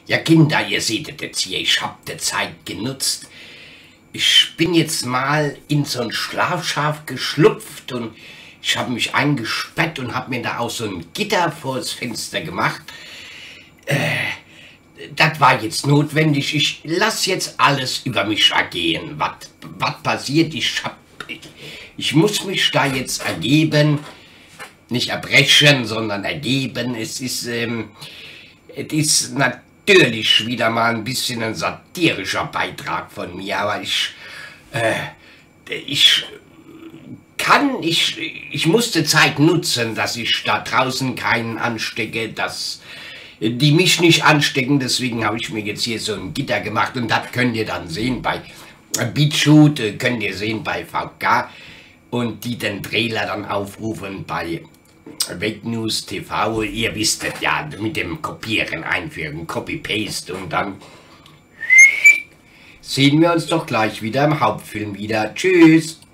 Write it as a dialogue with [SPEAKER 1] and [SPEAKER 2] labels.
[SPEAKER 1] Ja, Kinder, ihr seht es jetzt hier, ich hab die Zeit genutzt. Ich bin jetzt mal in so ein Schlafschaf geschlupft und ich habe mich eingesperrt und habe mir da auch so ein Gitter vor das Fenster gemacht. Das war jetzt notwendig. Ich lasse jetzt alles über mich ergehen. Was passiert? Ich muss mich da jetzt ergeben. Nicht erbrechen, sondern ergeben. Es ist natürlich wieder mal ein bisschen ein satirischer Beitrag von mir, aber ich musste Zeit nutzen, dass ich da draußen keinen anstecke, dass die mich nicht anstecken, deswegen habe ich mir jetzt hier so ein Gitter gemacht und das könnt ihr dann sehen bei BeatShoot, könnt ihr sehen bei VK und die den Trailer dann aufrufen bei Wake News TV, ihr wisst es ja, mit dem Kopieren, Einfügen, Copy-Paste und dann sehen wir uns doch gleich wieder im Hauptfilm wieder. Tschüss!